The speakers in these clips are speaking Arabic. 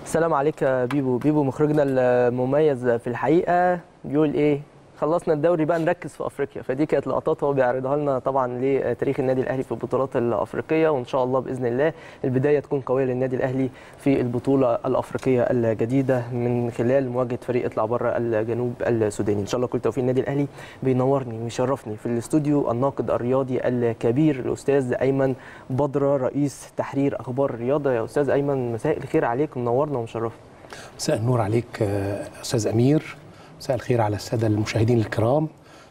السلام عليك يا بيبو. بيبو مخرجنا المميز في الحقيقة بيقول ايه؟ خلصنا الدوري بقى نركز في افريقيا. فدي كانت لقطات هو بيعرضها لنا طبعا لتاريخ النادي الاهلي في البطولات الافريقيه، وان شاء الله باذن الله البدايه تكون قويه للنادي الاهلي في البطوله الافريقيه الجديده من خلال مواجهه فريق اطلع بره الجنوب السوداني. ان شاء الله كل توفيق. النادي الاهلي بينورني ويشرفني في الاستوديو الناقد الرياضي الكبير الاستاذ ايمن بدره، رئيس تحرير اخبار الرياضه. يا استاذ ايمن مساء الخير عليك، منورنا ومشرفنا. مساء النور عليك استاذ امير، مساء الخير على الساده المشاهدين الكرام.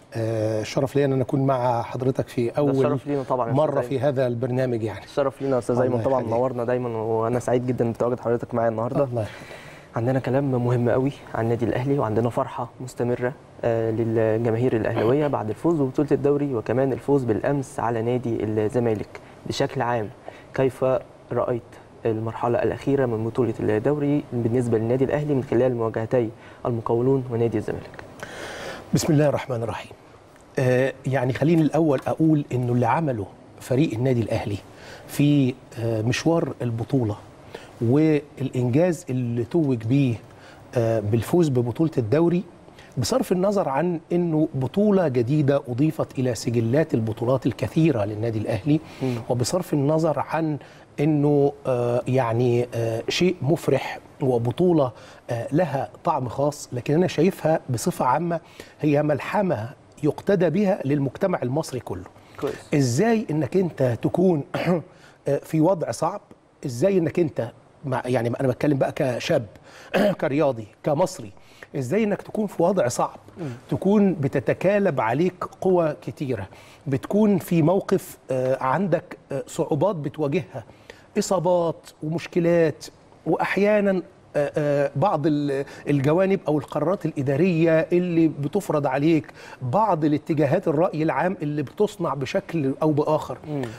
شرف لي ان انا اكون مع حضرتك في اول مره في هذا البرنامج. يعني الشرف لينا يا استاذ ايمن، طبعا منورنا دايما، وانا سعيد جدا بتواجد حضرتك معايا النهارده. الله. عندنا كلام مهم قوي عن النادي الاهلي، وعندنا فرحه مستمره للجماهير الاهلاويه بعد الفوز ببطوله الدوري، وكمان الفوز بالامس على نادي الزمالك. بشكل عام كيف رايت المرحلة الأخيرة من بطولة الدوري بالنسبة للنادي الأهلي من خلال مواجهتي المقاولون ونادي الزمالك؟ بسم الله الرحمن الرحيم. يعني خليني الأول أقول إنه اللي عمله فريق النادي الأهلي في مشوار البطولة والإنجاز اللي توج بيه بالفوز ببطولة الدوري، بصرف النظر عن إنه بطولة جديدة أضيفت إلى سجلات البطولات الكثيرة للنادي الأهلي، وبصرف النظر عن انه يعني شيء مفرح وبطوله لها طعم خاص، لكن انا شايفها بصفه عامه هي ملحمه يقتدى بها للمجتمع المصري كله. كويس. ازاي انك انت تكون في وضع صعب، ازاي انك انت يعني انا بتكلم بقى كشاب كرياضي كمصري، ازاي انك تكون في وضع صعب، تكون بتتكالب عليك قوى كتيره، بتكون في موقف عندك صعوبات بتواجهها، إصابات ومشكلات، وأحيانا بعض الجوانب أو القرارات الإدارية اللي بتفرض عليك، بعض الاتجاهات الرأي العام اللي بتصنع بشكل أو بآخر،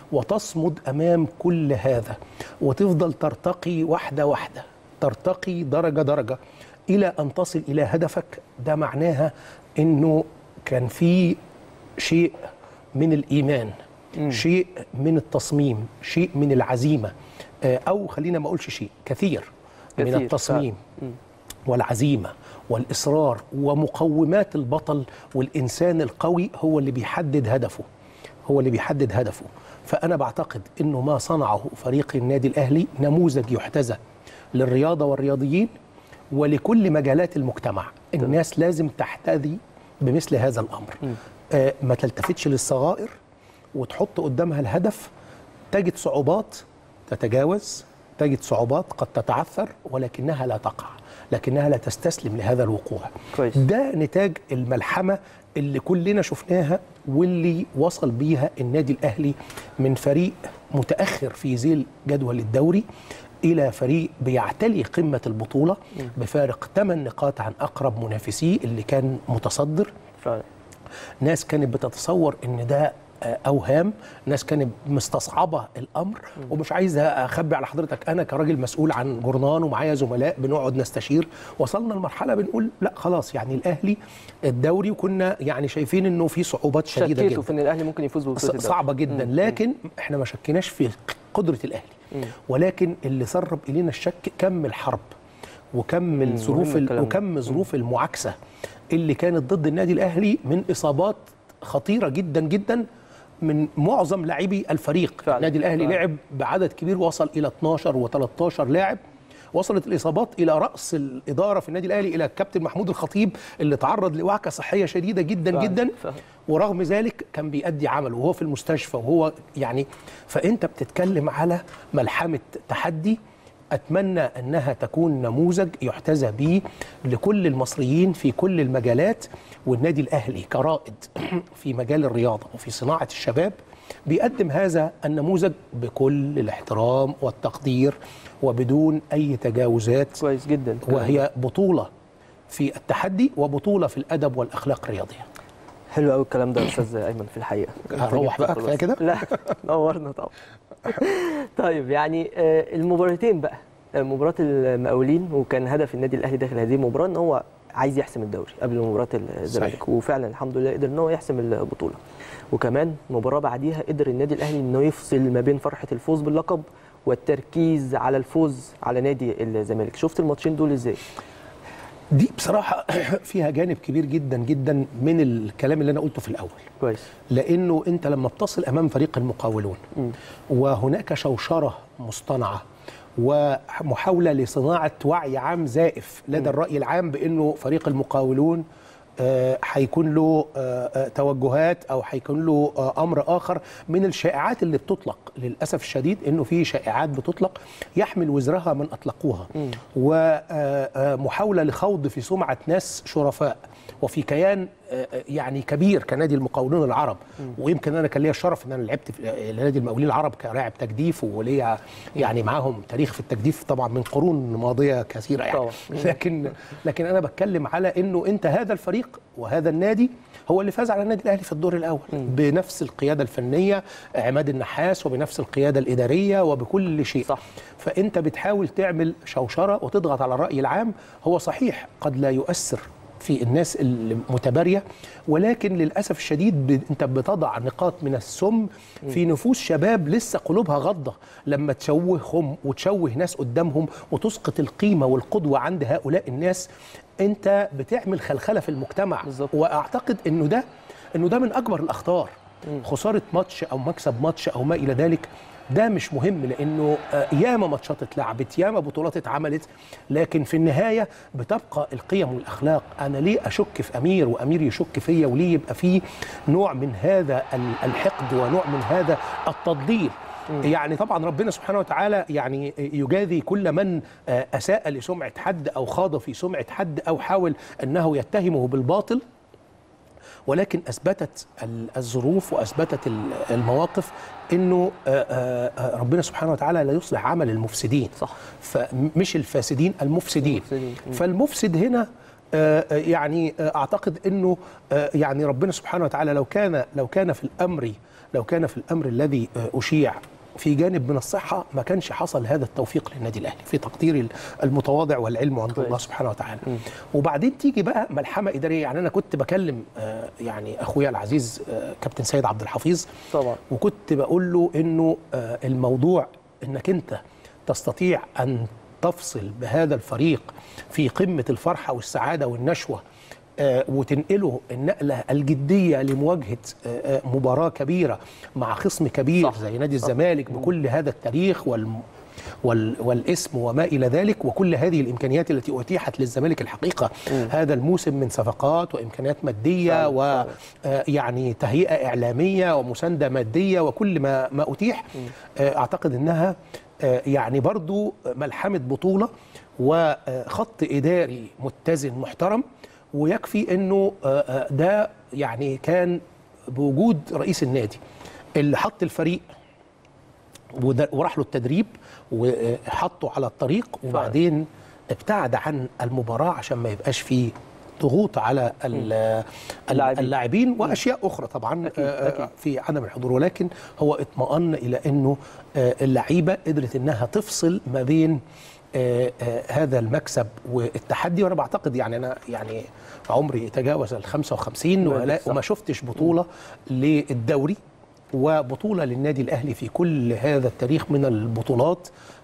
وتصمد أمام كل هذا وتفضل ترتقي واحدة واحدة، ترتقي درجة درجة إلى أن تصل إلى هدفك. ده معناها أنه كان في شيء من الإيمان، شيء من التصميم، شيء من العزيمة، أو خلينا ما أقولش شيء كثير من التصميم والعزيمة والإصرار ومقومات البطل والإنسان القوي هو اللي بيحدد هدفه، هو اللي بيحدد هدفه. فأنا بعتقد أنه ما صنعه فريق النادي الأهلي نموذج يحتذى للرياضة والرياضيين ولكل مجالات المجتمع. الناس لازم تحتذي بمثل هذا الأمر، ما تلتفتش للصغائر وتحط قدامها الهدف. تجد صعوبات تتجاوز، تجد صعوبات قد تتعثر، ولكنها لا تقع، لكنها لا تستسلم لهذا الوقوع. كويس. ده نتاج الملحمة اللي كلنا شفناها واللي وصل بيها النادي الأهلي من فريق متأخر في ذيل جدول الدوري إلى فريق بيعتلي قمة البطولة بفارق 8 نقاط عن أقرب منافسيه اللي كان متصدر. فعلا. ناس كانت بتتصور إن ده أوهام، ناس كانت مستصعبة الأمر، ومش عايز أخبي على حضرتك، أنا كراجل مسؤول عن جورنان ومعايا زملاء بنقعد نستشير، وصلنا لمرحلة بنقول لا خلاص، يعني الأهلي الدوري، وكنا يعني شايفين إنه في صعوبات شديدة جدا، في إن الأهلي ممكن يفوز ببطولة الدوري صعبة جدا، لكن إحنا ما شكناش في قدرة الأهلي، ولكن اللي سرب إلينا الشك كم الحرب وكم الظروف وكم ظروف المعاكسة اللي كانت ضد النادي الأهلي من إصابات خطيرة جدا جدا من معظم لاعبي الفريق. النادي الأهلي لعب بعدد كبير، وصل إلى 12 و13 لاعب. وصلت الإصابات إلى رأس الإدارة في النادي الأهلي، إلى الكابتن محمود الخطيب اللي تعرض لوعكة صحية شديدة جدا جدا، ورغم ذلك كان بيأدي عمله وهو في المستشفى، وهو يعني فأنت بتتكلم على ملحمة تحدي. أتمنى أنها تكون نموذج يحتذى به لكل المصريين في كل المجالات، والنادي الأهلي كرائد في مجال الرياضة وفي صناعة الشباب بيقدم هذا النموذج بكل الاحترام والتقدير وبدون أي تجاوزات. كويس جدا. وهي بطولة في التحدي وبطولة في الأدب والأخلاق الرياضية. حلو قوي الكلام ده يا استاذ ايمن. في الحقيقه هروح بقى كفايه كده؟ لا نورنا طبعا. طيب يعني المباراتين بقى، مباراه المقاولين، وكان هدف النادي الاهلي داخل هذه المباراه ان هو عايز يحسم الدوري قبل مباراه الزمالك، وفعلا الحمد لله قدر ان هو يحسم البطوله. وكمان مباراه بعديها قدر النادي الاهلي انه يفصل ما بين فرحه الفوز باللقب والتركيز على الفوز على نادي الزمالك. شفت الماتشين دول ازاي؟ دي بصراحه فيها جانب كبير جدا جدا من الكلام اللي انا قلته في الاول. كويس. لانه انت لما بتصل امام فريق المقاولون وهناك شوشره مصطنعه ومحاوله لصناعه وعي عام زائف لدى الراي العام بانه فريق المقاولون هيكون له توجهات او هيكون له امر اخر من الشائعات اللي بتطلق. للاسف الشديد انه في شائعات بتطلق يحمل وزرها من اطلقوها، ومحاوله لخوض في سمعه ناس شرفاء وفي كيان يعني كبير كنادي المقاولون العرب. ويمكن انا كان ليا الشرف ان انا لعبت في نادي المقاولين العرب كلاعب تجديف، وليا يعني معاهم تاريخ في التجديف طبعا من قرون ماضيه كثيره يعني. لكن انا بتكلم على انه انت هذا الفريق وهذا النادي هو اللي فاز على النادي الاهلي في الدور الاول بنفس القياده الفنيه عماد النحاس، وبنفس القياده الاداريه وبكل شيء. صح. فانت بتحاول تعمل شوشره وتضغط على الراي العام. هو صحيح قد لا يؤثر في الناس المتباريه، ولكن للاسف الشديد انت بتضع نقاط من السم في نفوس شباب لسه قلوبها غضه لما تشوههم وتشوه ناس قدامهم وتسقط القيمه والقدوه عند هؤلاء الناس. انت بتعمل خلخله في المجتمع بالزبط. واعتقد انه ده من اكبر الاخطار. خساره ماتش او مكسب ماتش او ما الى ذلك ده مش مهم، لانه ياما ماتشات اتلعبت، ياما بطولات اتعملت، لكن في النهايه بتبقى القيم والاخلاق. انا ليه اشك في امير وامير يشك فيا، وليه يبقى فيه نوع من هذا الحقد ونوع من هذا التضليل؟ يعني طبعا ربنا سبحانه وتعالى يعني يجازي كل من اساء لسمعه حد او خاض في سمعه حد او حاول انه يتهمه بالباطل، ولكن اثبتت الظروف واثبتت المواقف انه ربنا سبحانه وتعالى لا يصلح عمل المفسدين. صح. فمش الفاسدين، المفسدين. فالمفسد هنا يعني اعتقد انه يعني ربنا سبحانه وتعالى لو كان في الامر الذي اشيع في جانب من الصحة ما كانش حصل هذا التوفيق للنادي الأهلي في تقدير المتواضع والعلم عند الله سبحانه وتعالى. وبعدين تيجي بقى ملحمة إدارية. يعني أنا كنت بكلم يعني أخويا العزيز كابتن سيد عبد الحفيظ طبعا، وكنت بقول له إنه الموضوع إنك أنت تستطيع أن تفصل بهذا الفريق في قمة الفرحة والسعادة والنشوة وتنقله النقلة الجدية لمواجهة مباراة كبيرة مع خصم كبير زي نادي الزمالك بكل هذا التاريخ والاسم وما إلى ذلك، وكل هذه الإمكانيات التي أتيحت للزمالك الحقيقة هذا الموسم من صفقات وإمكانيات مادية ويعني تهيئة إعلامية ومساندة مادية وكل ما أتيح. أعتقد أنها يعني برضو ملحمة بطولة وخط إداري متزن محترم. ويكفي انه ده يعني كان بوجود رئيس النادي اللي حط الفريق وراح له التدريب وحطه على الطريق، وبعدين ابتعد عن المباراة عشان ما يبقاش فيه ضغوط على اللاعبين واشياء اخرى طبعا أكيد. في عدم الحضور، ولكن هو اطمأن الى انه اللعيبه قدرت انها تفصل ما بين هذا المكسب والتحدي. وانا بعتقد يعني انا يعني عمري تجاوز ال 55 وما شفتش بطوله للدوري وبطوله للنادي الاهلي في كل هذا التاريخ من البطولات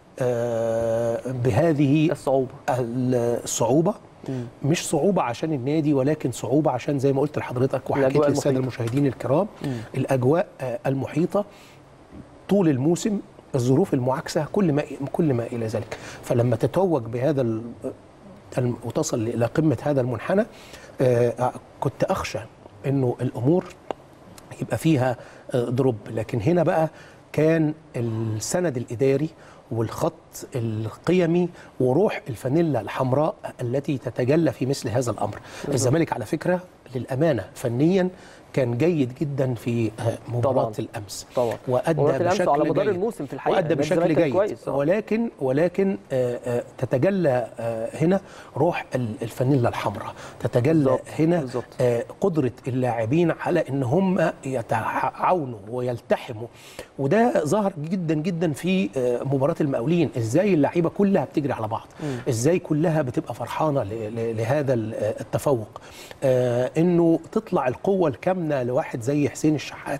بهذه الصعوبه. مش صعوبه عشان النادي، ولكن صعوبه عشان زي ما قلت لحضرتك وحكيت للساده المشاهدين الكرام الاجواء المحيطه طول الموسم، الظروف المعاكسه، كل ما الى ذلك. فلما تتوج بهذا وتصل الى قمه هذا المنحنى كنت اخشى انه الامور يبقى فيها ضرب. لكن هنا بقى كان السند الاداري والخط القيمي وروح الفانيلا الحمراء التي تتجلى في مثل هذا الامر. الزمالك على فكره للامانه فنيا كان جيد جدا في مباراة الأمس طبعا. وأدى بشكل على مدار الموسم في الحقيقة وأدى بشكل جيد، ولكن تتجلى هنا روح الفانيلا الحمراء، تتجلى بالزبط. هنا بالزبط. قدرة اللاعبين على إن هم يتعاونوا ويلتحموا، وده ظهر جدا جدا في مباراة المقاولين. إزاي اللعيبة كلها بتجري على بعض، إزاي كلها بتبقى فرحانة لهذا التفوق، إنه تطلع القوة الكامنة لواحد زي حسين الشحات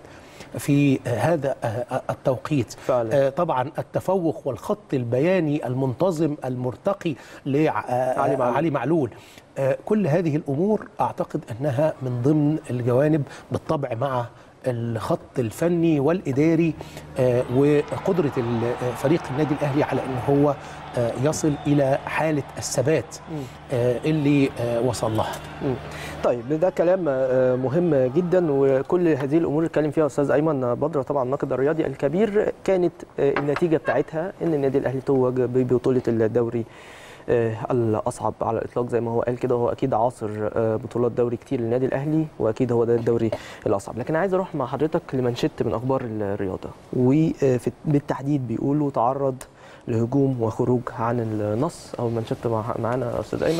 في هذا التوقيت فعلا. طبعا التفوق والخط البياني المنتظم المرتقي لعلي معلول، كل هذه الأمور أعتقد أنها من ضمن الجوانب بالطبع مع الخط الفني والإداري وقدرة فريق النادي الأهلي على أنه هو يصل إلى حالة الثبات اللي وصل لها. طيب ده كلام مهم جدا، وكل هذه الأمور اللي اتكلم فيها أستاذ أيمن بدر طبعا الناقد الرياضي الكبير كانت النتيجة بتاعتها أن النادي الأهلي توج ببطولة الدوري الأصعب على الإطلاق زي ما هو قال كده. هو أكيد عاصر بطولات دوري كتير للنادي الأهلي، وأكيد هو ده الدوري الأصعب. لكن عايز أروح مع حضرتك لمنشط من أخبار الرياضة، وبالتحديد بيقولوا تعرض لهجوم وخروج عن النص، أو منشط معانا أستاذ أيمن،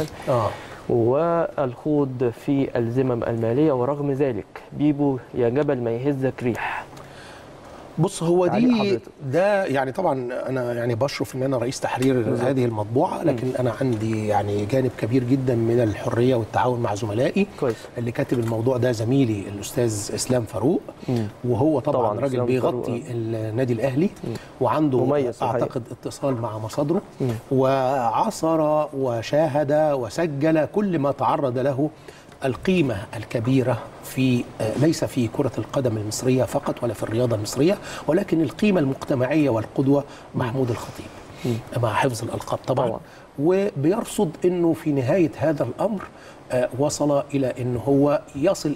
والخوض في الذمم المالية، ورغم ذلك بيبو يا جبل ما يهزك ريح. بص، هو ده يعني طبعا انا يعني بشرف ان انا رئيس تحرير هذه المطبوعه، لكن انا عندي يعني جانب كبير جدا من الحريه والتعاون مع زملائي. كويس. اللي كاتب الموضوع ده زميلي الاستاذ اسلام فاروق، وهو طبعا راجل بيغطي النادي الاهلي وعنده اعتقد اتصال مع مصادره، وعاصر وشاهد وسجل كل ما تعرض له القيمة الكبيرة في ليس في كرة القدم المصرية فقط ولا في الرياضة المصرية، ولكن القيمة المجتمعية والقدوة محمود الخطيب مع حفظ الألقاب طبعا. وبيرصد أنه في نهاية هذا الأمر وصل إلى أنه هو يصل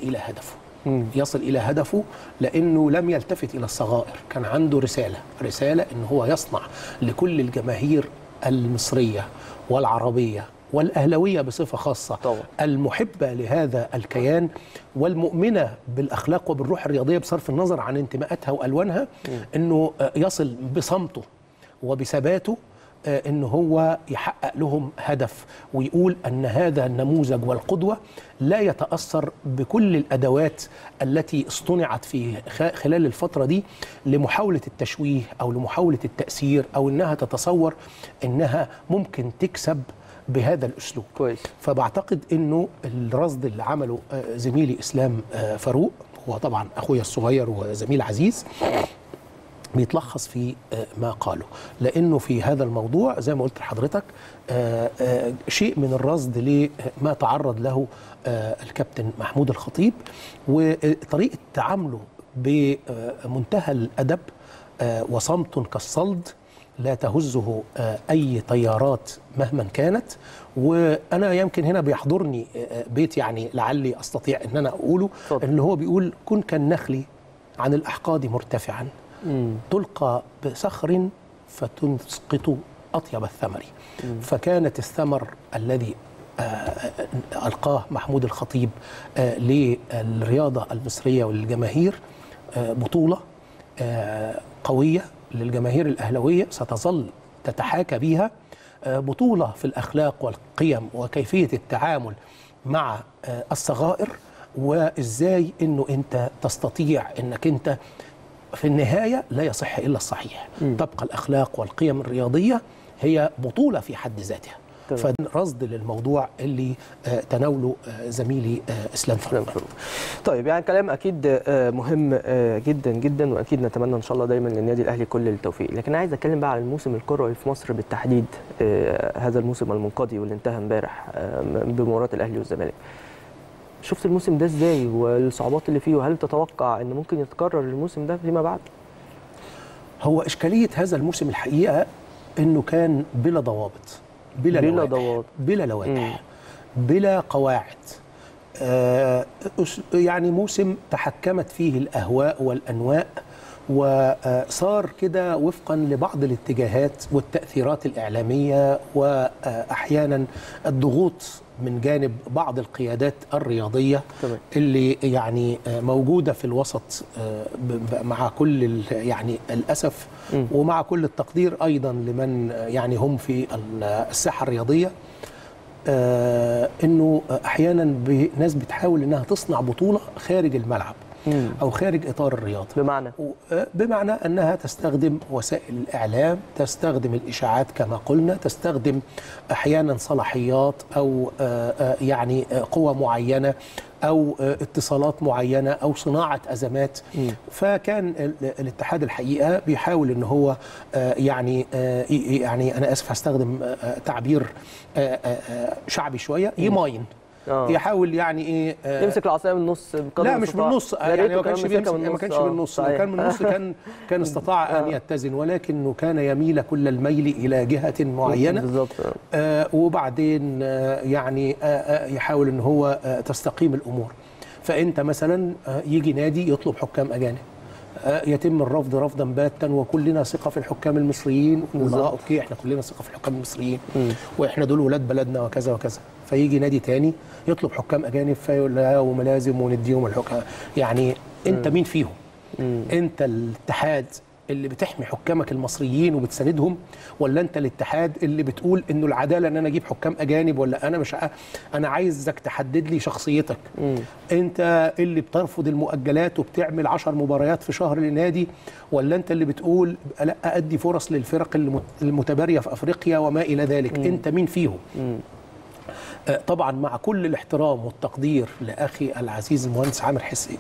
إلى هدفه لأنه لم يلتفت إلى الصغائر. كان عنده رسالة أنه هو يصنع لكل الجماهير المصرية والعربية والأهلوية بصفة خاصة طبعا المحبة لهذا الكيان والمؤمنة بالأخلاق وبالروح الرياضية بصرف النظر عن انتماءاتها وألوانها، أنه يصل بصمته وبثباته أنه هو يحقق لهم هدف، ويقول أن هذا النموذج والقدوة لا يتأثر بكل الأدوات التي اصطنعت في خلال الفترة دي لمحاولة التشويه أو لمحاولة التأثير أو أنها تتصور أنها ممكن تكسب بهذا الأسلوب. كويس. فبعتقد أنه الرصد اللي عمله زميلي إسلام فاروق، هو طبعا أخويا الصغير وزميل عزيز، بيتلخص في ما قاله، لأنه في هذا الموضوع زي ما قلت لحضرتك شيء من الرصد لما تعرض له الكابتن محمود الخطيب، وطريقة تعامله بمنتهى الأدب وصمت كالصلد لا تهزه أي طيارات مهما كانت. وأنا يمكن هنا بيحضرني بيت يعني لعلي أستطيع أن أنا أقوله، أن هو بيقول: كن كالنخل عن الأحقاد مرتفعا تلقى بصخر فتسقط أطيب الثمر. فكانت الثمر الذي ألقاه محمود الخطيب للرياضة المصرية وللجماهير بطولة قوية للجماهير الأهلوية ستظل تتحاكى بها، بطولة في الأخلاق والقيم وكيفية التعامل مع الصغائر، وإزاي أنه أنت تستطيع أنك أنت في النهاية لا يصح إلا الصحيح. تبقى الأخلاق والقيم الرياضية هي بطولة في حد ذاتها. فرصد للموضوع اللي تناوله زميلي اسلام فاروق. طيب يعني كلام اكيد مهم جدا جدا، واكيد نتمنى ان شاء الله دايما للنادي الاهلي كل التوفيق. لكن عايز اتكلم بقى على الموسم الكروي في مصر بالتحديد، هذا الموسم المنقضي واللي انتهى امبارح بمباراه الاهلي والزمالك. شفت الموسم ده ازاي والصعوبات اللي فيه، وهل تتوقع ان ممكن يتكرر الموسم ده فيما بعد؟ هو اشكاليه هذا الموسم الحقيقه انه كان بلا ضوابط، بلا لوائح، بلا قواعد. يعني موسم تحكمت فيه الأهواء والأنواء، وصار كده وفقا لبعض الاتجاهات والتأثيرات الإعلامية، وأحيانا الضغوط من جانب بعض القيادات الرياضية اللي يعني موجودة في الوسط، مع كل يعني الأسف ومع كل التقدير أيضا لمن يعني هم في الساحة الرياضية، إنه أحيانا ناس بتحاول إنها تصنع بطولة خارج الملعب أو خارج إطار الرياضة، بمعنى أنها تستخدم وسائل الإعلام، تستخدم الإشاعات كما قلنا، تستخدم أحيانا صلاحيات أو يعني قوة معينة او اتصالات معينه او صناعه ازمات. فكان الاتحاد الحقيقه بيحاول ان هو يعني انا اسف هستخدم تعبير شعبي شويه، يماين، يحاول يعني ايه يمسك العصايه من النص. لا مش من النص، يعني ما كانش بالنص، لو كان من النص كان استطاع ان يتزن، ولكنه كان يميل كل الميل الى جهه معينه بالظبط. وبعدين يعني يحاول ان هو تستقيم الامور. فانت مثلا يجي نادي يطلب حكام اجانب، يتم الرفض رفضا باتا، وكلنا ثقه في الحكام المصريين. اوكي احنا كلنا ثقه في الحكام المصريين واحنا دول ولاد بلدنا وكذا وكذا. فيجي نادي تاني يطلب حكام اجانب فيقول لا وملازم ونديهم الحكام. يعني انت مين فيهم؟ انت الاتحاد اللي بتحمي حكامك المصريين وبتساندهم، ولا انت الاتحاد اللي بتقول انه العداله ان انا اجيب حكام اجانب؟ ولا انا مش انا عايزك تحدد لي شخصيتك. انت اللي بترفض المؤجلات وبتعمل 10 مباريات في شهر لنادي، ولا انت اللي بتقول لا ادي فرص للفرق المتباريه في افريقيا وما الى ذلك؟ انت مين فيهم؟ طبعا مع كل الاحترام والتقدير لاخي العزيز المهندس عامر حسين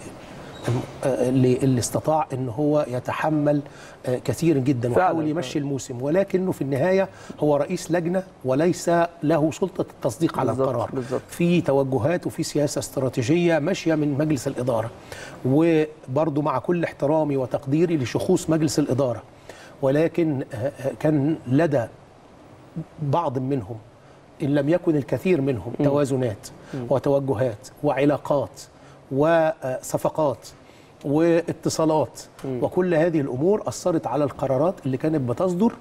اللي استطاع ان هو يتحمل كثير جدا وحاول يمشي الموسم، ولكنه في النهايه هو رئيس لجنه وليس له سلطه التصديق على القرار. في توجهات وفي سياسه استراتيجيه ماشيه من مجلس الاداره، وبرضه مع كل احترامي وتقديري لشخوص مجلس الاداره، ولكن كان لدى بعض منهم إن لم يكن الكثير منهم توازنات وتوجهات وعلاقات وصفقات واتصالات، وكل هذه الأمور أثرت على القرارات اللي كانت بتصدر.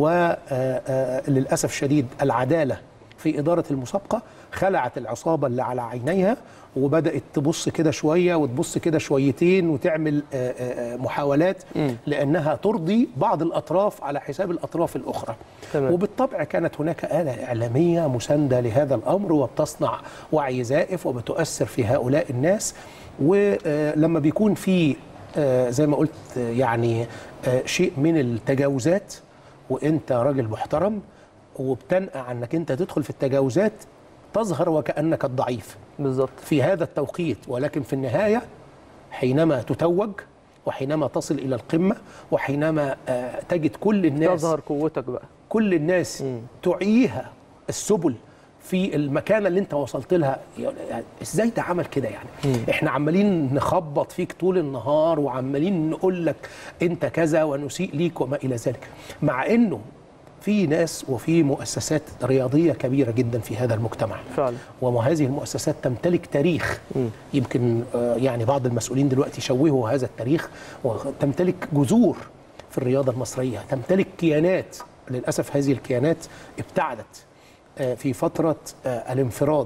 وللأسف الشديد العدالة في إدارة المسابقة خلعت العصابة اللي على عينيها، وبدأت تبص كده شوية وتبص كده شويتين وتعمل محاولات لأنها ترضي بعض الأطراف على حساب الأطراف الأخرى. وبالطبع كانت هناك آلة إعلامية مساندة لهذا الأمر وبتصنع وعي زائف وبتؤثر في هؤلاء الناس. ولما بيكون في زي ما قلت يعني شيء من التجاوزات، وانت راجل محترم وبتنقى عنك انت تدخل في التجاوزات، تظهر وكأنك الضعيف بالظبط في هذا التوقيت. ولكن في النهاية حينما تتوج وحينما تصل إلى القمة وحينما تجد كل الناس تظهر قوتك بقى، كل الناس تعيها السبل في المكانة اللي انت وصلت لها. يعني ازاي ده عمل كده؟ يعني احنا عمالين نخبط فيك طول النهار وعمالين نقول لك انت كذا ونسيء ليك وما الى ذلك، مع انه في ناس وفي مؤسسات رياضية كبيرة جدا في هذا المجتمع فعلا. وهذه المؤسسات تمتلك تاريخ. يمكن يعني بعض المسؤولين دلوقتي شوهوا هذا التاريخ، وتمتلك جذور في الرياضة المصرية، تمتلك كيانات. للأسف هذه الكيانات ابتعدت في فترة الانفراد،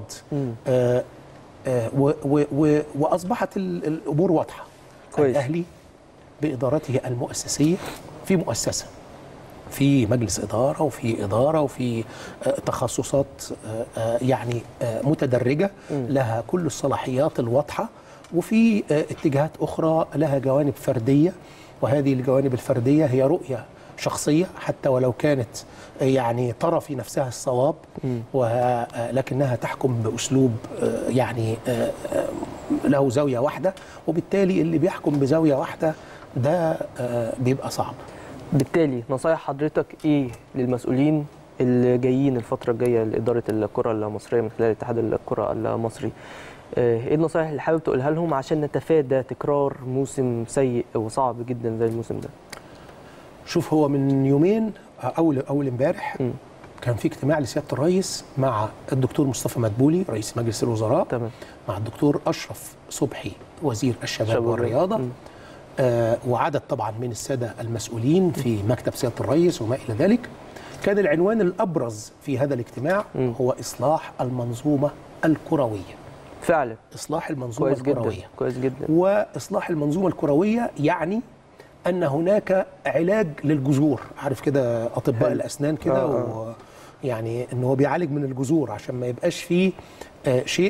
وأصبحت الأمور واضحة. الأهلي بإدارته المؤسسية في مؤسسة، في مجلس إدارة وفي إدارة وفي تخصصات يعني متدرجة لها كل الصلاحيات الواضحة، وفي اتجاهات أخرى لها جوانب فردية، وهذه الجوانب الفردية هي رؤية شخصية حتى ولو كانت يعني ترى في نفسها الصواب، ولكنها تحكم بأسلوب يعني له زاوية واحدة، وبالتالي اللي بيحكم بزاوية واحدة ده بيبقى صعب. بالتالي نصايح حضرتك ايه للمسؤولين اللي جايين الفترة الجاية لإدارة الكرة المصرية من خلال اتحاد الكرة المصري؟ ايه النصايح اللي حابب تقولها لهم عشان نتفادى تكرار موسم سيء وصعب جدا زي الموسم ده؟ شوف، هو من يومين اول امبارح كان في اجتماع لسيادة الرئيس مع الدكتور مصطفى مدبولي رئيس مجلس الوزراء، تمام، مع الدكتور أشرف صبحي وزير الشباب والرياضة، وعدد طبعا من السادة المسؤولين في مكتب سيادة الرئيس وما إلى ذلك. كان العنوان الأبرز في هذا الاجتماع هو إصلاح المنظومة الكروية. فعلا إصلاح المنظومة الكروية كويس جدا. وإصلاح المنظومة الكروية يعني أن هناك علاج للجذور. عارف كده أطباء الأسنان كده يعني أنه هو بيعالج من الجذور عشان ما يبقاش فيه شيء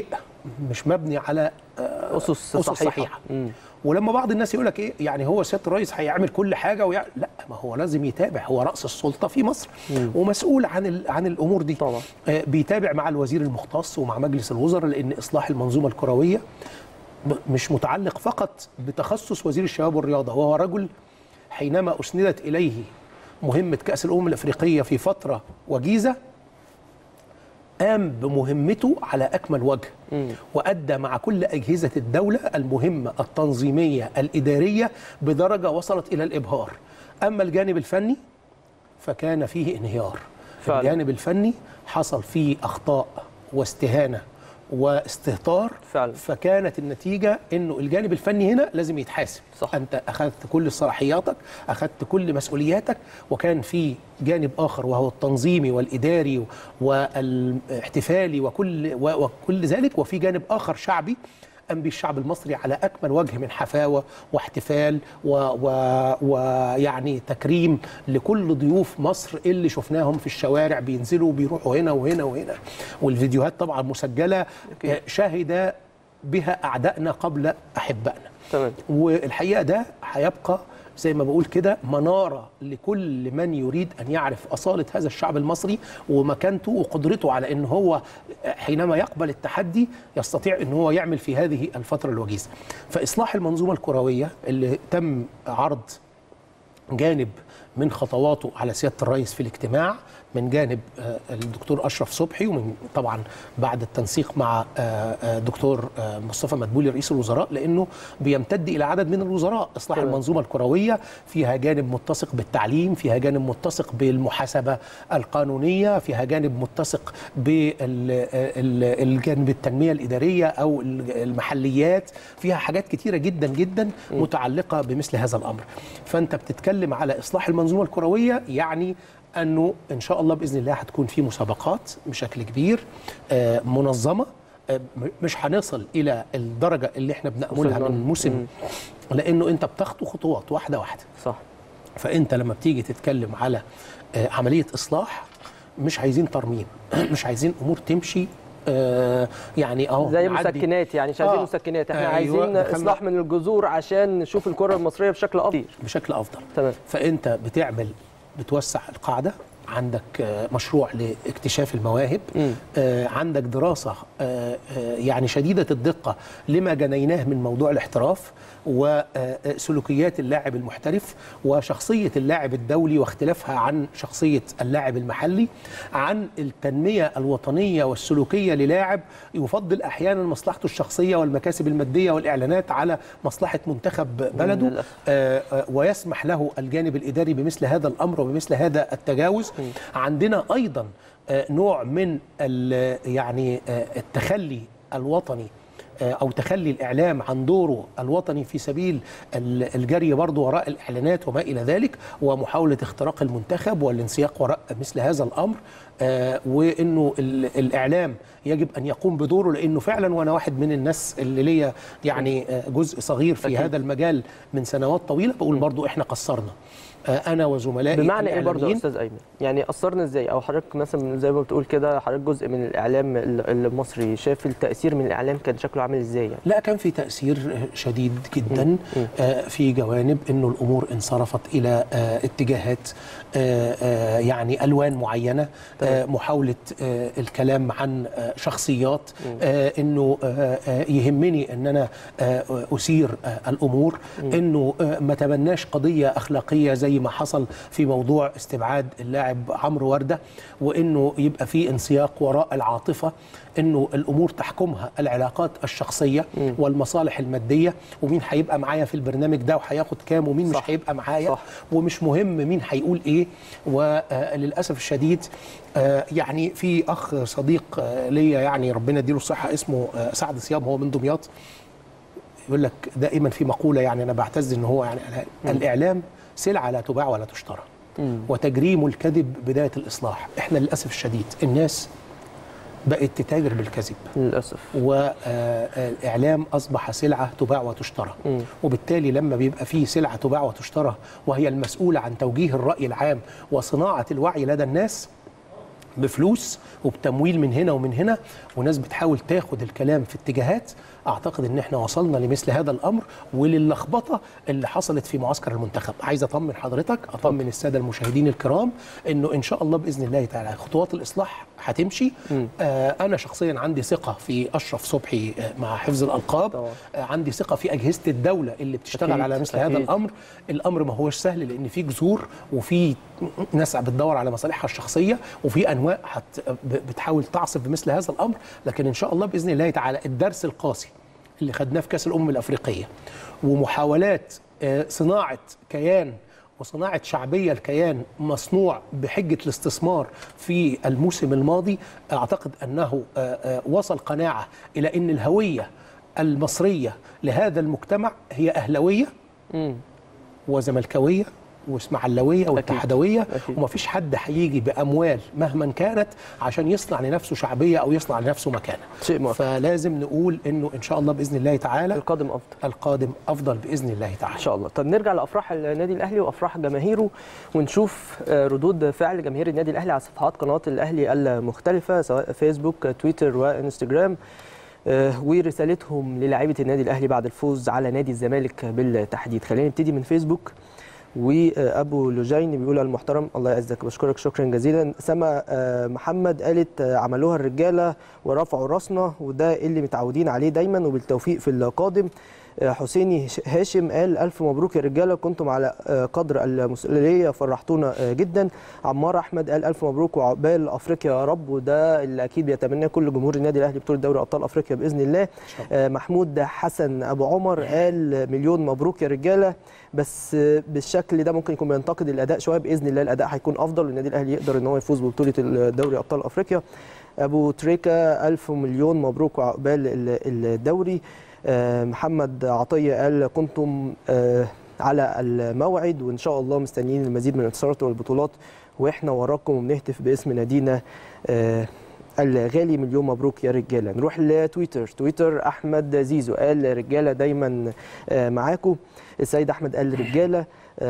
مش مبني على اسس صحيحه. ولما بعض الناس يقول لك ايه يعني هو سياده الرئيس هيعمل كل حاجه لا، ما هو لازم يتابع، هو راس السلطه في مصر ومسؤول عن الامور دي طبعا. بيتابع مع الوزير المختص ومع مجلس الوزراء، لان اصلاح المنظومه الكرويه مش متعلق فقط بتخصص وزير الشباب والرياضه، وهو رجل حينما اسندت اليه مهمه كاس الامم الافريقيه في فتره وجيزه قام بمهمته على أكمل وجه، وأدى مع كل أجهزة الدولة المهمة التنظيمية الإدارية بدرجة وصلت إلى الإبهار. أما الجانب الفني فكان فيه انهيار فعلا. الجانب الفني حصل فيه أخطاء واستهانة واستهتار فعلا. فكانت النتيجة أنه الجانب الفني هنا لازم يتحاسب. صح. أنت أخذت كل صلاحياتك، أخذت كل مسؤولياتك، وكان في جانب آخر وهو التنظيمي والإداري والاحتفالي وكل ذلك، وفي جانب آخر شعبي قام به الشعب المصري على أكمل وجه من حفاوة واحتفال ويعني تكريم لكل ضيوف مصر اللي شفناهم في الشوارع بينزلوا بيروحوا هنا وهنا وهنا، والفيديوهات طبعا مسجلة شهد بها أعدائنا قبل أحبائنا. تمام. والحقيقة ده هيبقى زي ما بقول كده منارة لكل من يريد أن يعرف أصالة هذا الشعب المصري ومكانته وقدرته على أن هو حينما يقبل التحدي يستطيع أن هو يعمل في هذه الفترة الوجيزة. فإصلاح المنظومة الكروية اللي تم عرض جانب من خطواته على سيادة الرئيس في الاجتماع من جانب الدكتور أشرف صبحي، ومن طبعا بعد التنسيق مع دكتور مصطفى مدبولي رئيس الوزراء، لأنه بيمتد إلى عدد من الوزراء. إصلاح المنظومة الكروية فيها جانب متسق بالتعليم، فيها جانب متسق بالمحاسبة القانونية، فيها جانب متسق بالجانب التنمية الإدارية أو المحليات، فيها حاجات كتيرة جدا جدا متعلقة بمثل هذا الأمر. فأنت بتتكلم على إصلاح المنظومة الكروية، يعني أنه إن شاء الله بإذن الله هتكون في مسابقات بشكل كبير منظمة، مش هنصل إلى الدرجة اللي احنا بنأملها من موسم، لأنه أنت بتخطو خطوات واحدة واحدة. صح. فأنت لما بتيجي تتكلم على عملية إصلاح مش عايزين ترميم، مش عايزين أمور تمشي يعني زي مسكنات، يعني مش عايزين مسكنات، احنا عايزين اصلاح من الجذور عشان نشوف الكرة المصرية بشكل افضل. تمام. فانت بتوسع القاعدة، عندك مشروع لاكتشاف المواهب، عندك دراسة يعني شديدة الدقة لما جنيناه من موضوع الاحتراف وسلوكيات اللاعب المحترف وشخصية اللاعب الدولي واختلافها عن شخصية اللاعب المحلي، عن التنمية الوطنية والسلوكية للاعب يفضل أحيانا مصلحته الشخصية والمكاسب المادية والإعلانات على مصلحة منتخب بلده، ويسمح له الجانب الإداري بمثل هذا الأمر وبمثل هذا التجاوز. عندنا أيضا نوع من يعني التخلي الوطني أو تخلي الإعلام عن دوره الوطني في سبيل الجري برضه وراء الإعلانات وما إلى ذلك، ومحاولة اختراق المنتخب والانسياق وراء مثل هذا الأمر، وإنه الإعلام يجب أن يقوم بدوره، لأنه فعلا وأنا واحد من الناس اللي ليا يعني جزء صغير في هذا المجال من سنوات طويلة، بقول برضه إحنا قصرنا انا وزملائي. بمعنى ايه برضه يا استاذ ايمن؟ يعني قصرنا ازاي؟ او حضرتك مثلا زي ما بتقول كده حضرتك جزء من الاعلام المصري، شايف التاثير من الاعلام كان شكله عامل ازاي يعني؟ لا، كان في تاثير شديد جدا في جوانب انه الامور انصرفت الى اتجاهات يعني الوان معينه، محاوله الكلام عن شخصيات، انه يهمني ان انا اسير الامور، انه ما تبناش قضيه اخلاقيه زي ما حصل في موضوع استبعاد اللاعب عمرو وردة، وانه يبقى في انسياق وراء العاطفه، انه الامور تحكمها العلاقات الشخصيه والمصالح الماديه، ومين هيبقى معايا في البرنامج ده وهياخد كام ومين مش هيبقى معايا، ومش مهم مين هيقول ايه. وللاسف الشديد يعني في اخ صديق ليا يعني ربنا يديله الصحه اسمه سعد صيام، هو من دمياط، يقول لك دائما في مقوله يعني انا بعتز ان هو يعني الاعلام سلعة لا تباع ولا تشترى، وتجريم الكذب بداية الإصلاح. إحنا للأسف الشديد الناس بقت تتاجر بالكذب للأسف، والإعلام أصبح سلعة تباع وتشترى، وبالتالي لما بيبقى فيه سلعة تباع وتشترى وهي المسؤولة عن توجيه الرأي العام وصناعة الوعي لدى الناس، بفلوس وبتمويل من هنا ومن هنا، وناس بتحاول تاخد الكلام في اتجاهات. اعتقد ان احنا وصلنا لمثل هذا الامر وللخبطه اللي حصلت في معسكر المنتخب. عايز اطمن حضرتك، اطمن الساده المشاهدين الكرام، انه ان شاء الله باذن الله تعالى خطوات الاصلاح هتمشي. انا شخصيا عندي ثقه في اشرف صبحي مع حفظ الالقاب. عندي ثقه في اجهزه الدوله اللي بتشتغل أكيد. على مثل هذا الامر ما هوش سهل، لان في جذور وفي ناس بتدور على مصالحها الشخصيه، وفي انواع بتحاول تعصف بمثل هذا الامر. لكن ان شاء الله باذن الله تعالى الدرس القاسي اللي خدناه في كاس الامم الافريقيه، ومحاولات صناعه كيان وصناعه شعبيه الكيان مصنوع بحجه الاستثمار في الموسم الماضي، اعتقد انه وصل قناعه الى ان الهويه المصريه لهذا المجتمع هي اهلاويه وزملكاويه واسماعيلاويه واتحادويه، ومفيش حد هيجي باموال مهما كانت عشان يصنع لنفسه شعبيه او يصنع لنفسه مكانه. شيء موافق. فلازم نقول انه ان شاء الله باذن الله تعالى القادم افضل باذن الله تعالى ان شاء الله. طب نرجع لافراح النادي الاهلي وافراح جماهيره، ونشوف ردود فعل جماهير النادي الاهلي على صفحات قناه الاهلي المختلفه سواء فيسبوك تويتر وانستجرام، ورسالتهم للاعيبه النادي الاهلي بعد الفوز على نادي الزمالك بالتحديد. خلينا نبتدي من فيسبوك. وابو لجين بيقول: المحترم الله يعزك، بشكرك شكرا جزيلا. سما محمد قالت: عملوها الرجاله ورفعوا راسنا، وده اللي متعودين عليه دايما، وبالتوفيق في القادم. حسيني هاشم قال: الف مبروك يا رجاله، كنتم على قدر المسؤوليه، فرحتونا جدا. عمار احمد قال: الف مبروك وعقبال افريقيا يا رب، وده اللي اكيد بيتمناه كل جمهور النادي الاهلي، بطوله دوري ابطال افريقيا باذن الله. محمود حسن ابو عمر قال: مليون مبروك يا رجاله، بس بالشكل ده ممكن يكون بينتقد الاداء شويه، باذن الله الاداء هيكون افضل والنادي الاهلي يقدر ان هو يفوز ببطوله دوري ابطال افريقيا. ابو تريكا: الف مليون مبروك وعقبال الدوري. محمد عطيه قال: كنتم على الموعد، وان شاء الله مستنيين المزيد من الانتصارات والبطولات، واحنا وراكم وبنهتف باسم نادينا الغالي. مليون مبروك يا رجاله. نروح لتويتر. احمد زيزو قال: رجاله دايما معاكم. السيد احمد قال: رجاله.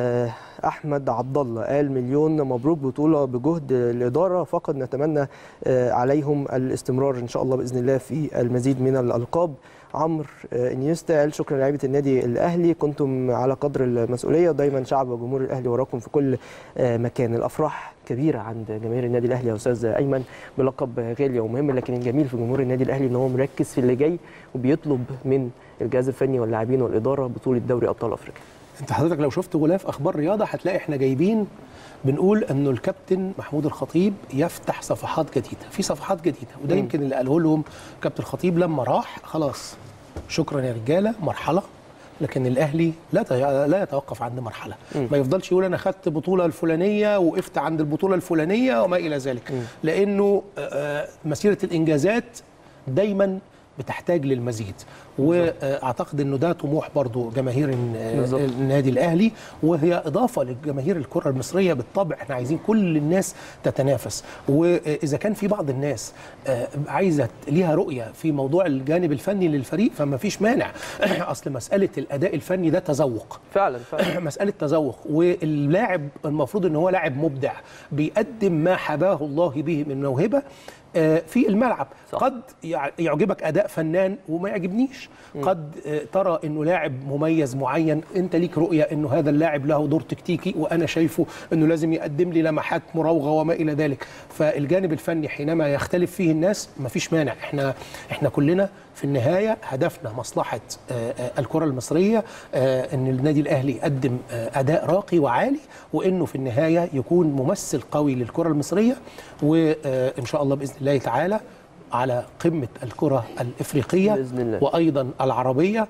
احمد عبد الله قال: مليون مبروك، بطوله بجهد الاداره فقط، نتمنى عليهم الاستمرار ان شاء الله باذن الله في المزيد من الالقاب. عمرو انيستا قال: شكرا لعيبه النادي الاهلي، كنتم على قدر المسؤوليه، دايما شعب وجمهور الاهلي وراكم في كل مكان. الافراح كبيره عند جماهير النادي الاهلي يا استاذ ايمن، بلقب غالي ومهم، لكن الجميل في جمهور النادي الاهلي ان هو مركز في اللي جاي وبيطلب من الجهاز الفني واللاعبين والاداره بطوله دوري ابطال افريقيا. انت حضرتك لو شفت غلاف اخبار رياضه هتلاقي احنا جايبين بنقول انه الكابتن محمود الخطيب يفتح صفحات جديده، في صفحات جديده، وده يمكن اللي قاله لهم كابتن الخطيب لما راح. خلاص شكرا يا رجاله، مرحله، لكن الاهلي لا يتوقف عند مرحله. ما يفضلش يقول انا خدت بطوله الفلانيه وقفت عند البطوله الفلانيه وما الى ذلك، لانه مسيره الانجازات دايما بتحتاج للمزيد، واعتقد انه ده طموح برضو جماهير النادي الاهلي، وهي اضافه لجماهير الكره المصريه. بالطبع احنا عايزين كل الناس تتنافس، واذا كان في بعض الناس عايزه ليها رؤيه في موضوع الجانب الفني للفريق فما فيش مانع. اصل مساله الاداء الفني ده تذوق فعلا مساله تذوق، واللاعب المفروض ان هو لاعب مبدع بيقدم ما حباه الله به من موهبه في الملعب. صح. قد يعجبك اداء فنان وما يعجبنيش، قد ترى انه لاعب مميز معين انت ليك رؤيه انه هذا اللاعب له دور تكتيكي وانا شايفه انه لازم يقدم لي لمحات مراوغه وما الى ذلك. فالجانب الفني حينما يختلف فيه الناس مفيش مانع، احنا كلنا في النهايه هدفنا مصلحه الكره المصريه، ان النادي الاهلي يقدم اداء راقي وعالي، وانه في النهايه يكون ممثل قوي للكره المصريه، وان شاء الله باذن الله تعالى على قمه الكره الافريقيه بإذن الله. وايضا العربيه.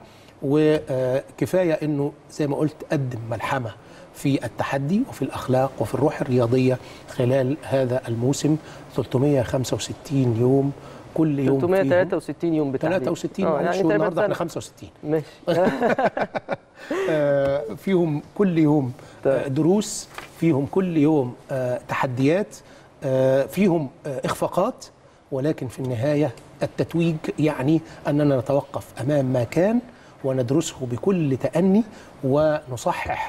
وكفايه انه زي ما قلت قدم ملحمه في التحدي وفي الاخلاق وفي الروح الرياضيه خلال هذا الموسم. 365 يوم، كل يوم 363 يوم بالتحديد. 63 يعني النهارده احنا 65 ماشي. فيهم كل يوم دروس، فيهم كل يوم تحديات، فيهم اخفاقات، ولكن في النهايه التتويج يعني اننا نتوقف امام ما كان وندرسه بكل تأني ونصحح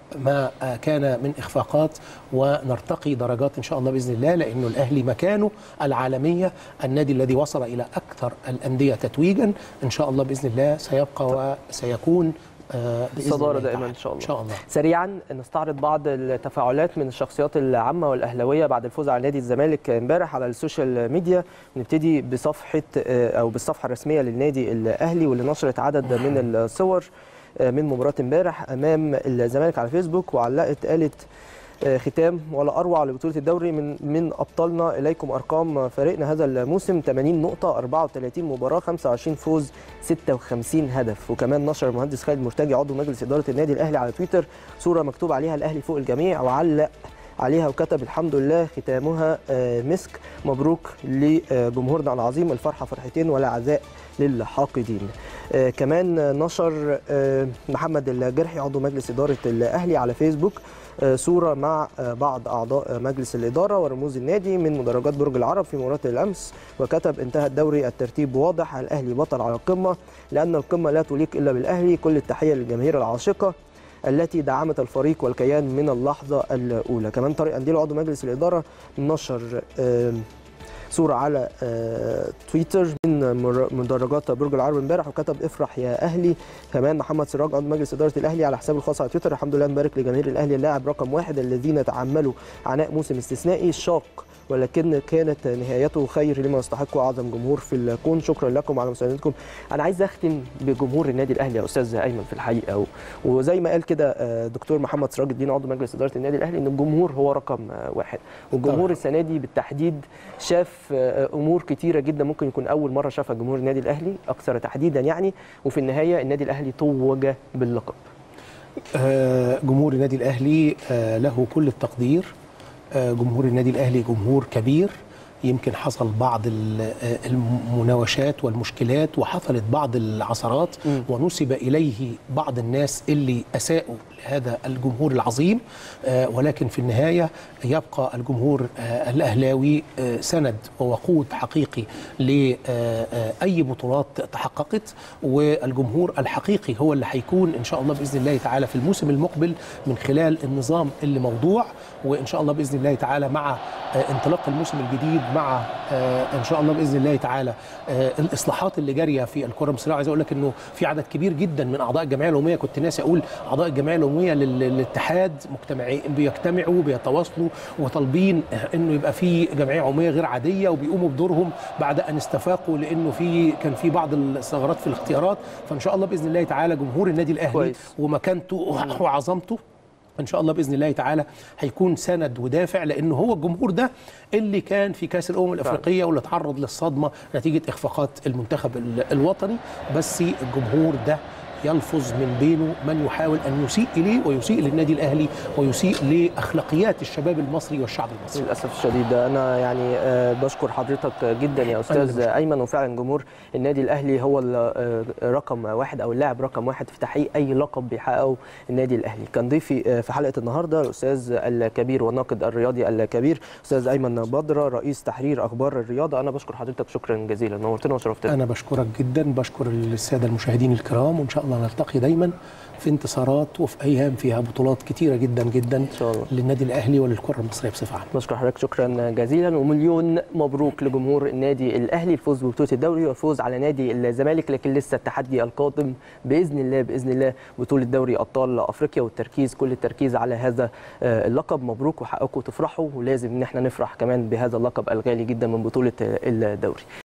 ما كان من إخفاقات ونرتقي درجات إن شاء الله بإذن الله، لأنه الأهلي مكانه العالمية، النادي الذي وصل إلى أكثر الأندية تتويجا إن شاء الله بإذن الله سيبقى وسيكون الصدارة دائما إن شاء الله. سريعا نستعرض بعض التفاعلات من الشخصيات العامة والأهلاوية بعد الفوز على نادي الزمالك امبارح على السوشيال ميديا. نبتدي بصفحة أو بالصفحة الرسمية للنادي الأهلي واللي نشرت عدد من الصور من مباراة امبارح أمام الزمالك على فيسبوك، وعلقت قالت ختام ولا أروع لبطولة الدوري من أبطالنا. إليكم أرقام فريقنا هذا الموسم: 80 نقطة، 34 مباراة، 25 فوز، 56 هدف. وكمان نشر المهندس خالد مرتجي عضو مجلس إدارة النادي الأهلي على تويتر صورة مكتوب عليها الأهلي فوق الجميع، وعلق عليها وكتب: الحمد لله ختامها مسك، مبروك لجمهورنا العظيم، الفرحة فرحتين ولا عزاء للحاقدين. كمان نشر محمد الجرحي عضو مجلس إدارة الأهلي على فيسبوك صورة مع بعض أعضاء مجلس الإدارة ورموز النادي من مدرجات برج العرب في مباراة الأمس، وكتب: انتهى الدوري، الترتيب واضح، الأهلي بطل على القمة لأن القمة لا تليق إلا بالأهلي. كل التحية للجماهير العاشقة التي دعمت الفريق والكيان من اللحظة الأولى. كمان طارق أنديل عضو مجلس الإدارة نشر صورة على تويتر من مدرجات برج العرب امبارح وكتب: افرح يا أهلي. كمان محمد سراج عضو مجلس إدارة الأهلي على حسابه الخاص على تويتر: الحمد لله، نبارك لجماهير الأهلي اللاعب رقم 1 الذين تحملوا عناء موسم استثنائي شاق، ولكن كانت نهايته خير لما يستحقه أعظم جمهور في الكون. شكرا لكم على مساندتكم. أنا عايز أختم بجمهور النادي الأهلي يا أستاذ أيمن في الحقيقة، وزي ما قال كده دكتور محمد سراج الدين عضو مجلس إدارة النادي الأهلي إن الجمهور هو رقم 1، والجمهور السنة دي بالتحديد شاف أمور كتيرة جدا ممكن يكون أول مرة شافها جمهور النادي الأهلي أكثر تحديدا يعني، وفي النهاية النادي الأهلي توج باللقب. جمهور النادي الأهلي له كل التقدير. جمهور النادي الأهلي جمهور كبير، يمكن حصل بعض المناوشات والمشكلات وحصلت بعض العثرات ونسب إليه بعض الناس اللي أساءوا لهذا الجمهور العظيم، ولكن في النهاية يبقى الجمهور الأهلاوي سند ووقود حقيقي لأي بطولات تحققت، والجمهور الحقيقي هو اللي هيكون إن شاء الله بإذن الله تعالى في الموسم المقبل من خلال النظام اللي موضوع، وإن شاء الله بإذن الله تعالى مع انطلاق الموسم الجديد، مع ان شاء الله باذن الله تعالى الاصلاحات اللي جاريه في الكره المصريه. عايز اقول لك انه في عدد كبير جدا من اعضاء الجمعيه العموميه، كنت ناسي اقول اعضاء الجمعيه العموميه للاتحاد مجتمعين بيجتمعوا بيتواصلوا وطالبين انه يبقى في جمعيه عموميه غير عاديه، وبيقوموا بدورهم بعد ان استفاقوا لانه كان في بعض الثغرات في الاختيارات. فان شاء الله باذن الله تعالى جمهور النادي الاهلي ومكانته وعظمته ان شاء الله باذن الله تعالى هيكون سند ودافع، لانه هو الجمهور ده اللي كان في كاس الامم الافريقيه واللي تعرض للصدمه نتيجه اخفاقات المنتخب الوطني. بس الجمهور ده يلفظ من بينه من يحاول ان يسيء اليه ويسيء للنادي الاهلي ويسيء لاخلاقيات الشباب المصري والشعب المصري. للاسف الشديد انا يعني بشكر حضرتك جدا يا استاذ ايمن، وفعلا جمهور النادي الاهلي هو رقم 1 او اللاعب رقم 1 في تحقيق اي لقب بيحققه النادي الاهلي. كان ضيفي في حلقه النهارده الاستاذ الكبير والناقد الرياضي الكبير استاذ ايمن بدره رئيس تحرير اخبار الرياضه. انا بشكر حضرتك شكرا جزيلا، نورتنا وشرفتنا. انا بشكرك جدا، بشكر الساده المشاهدين الكرام، وان شاء الله نلتقي دايما في انتصارات وفي ايام فيها بطولات كتيره جدا جدا ان شاء الله للنادي الاهلي وللكره المصريه بصفه عامه. بشكر حضرتك شكرا جزيلا، ومليون مبروك لجمهور النادي الاهلي الفوز ببطوله الدوري والفوز على نادي الزمالك، لكن لسه التحدي القادم باذن الله باذن الله بطوله دوري ابطال افريقيا، والتركيز كل التركيز على هذا اللقب. مبروك وحقكم تفرحوا، ولازم ان احنا نفرح كمان بهذا اللقب الغالي جدا من بطوله الدوري.